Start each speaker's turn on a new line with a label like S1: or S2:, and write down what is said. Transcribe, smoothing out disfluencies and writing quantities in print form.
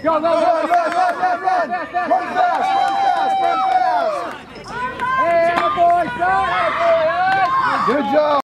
S1: Go, go,
S2: Run, run fast, run fast.
S1: Hey, boys,
S2: Good job.